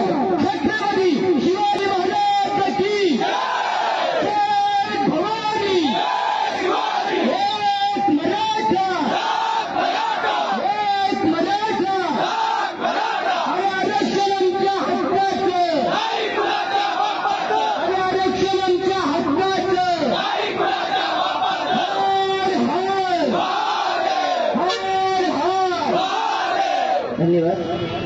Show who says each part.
Speaker 1: छत्रपती शिवाजी महाराज की जय भवानी एक मराठा एक मराठा अरे आरक्षणांच्या हक्काचं अरे आरक्षणांच्या हक्काचं हर हर हर हर धन्यवाद।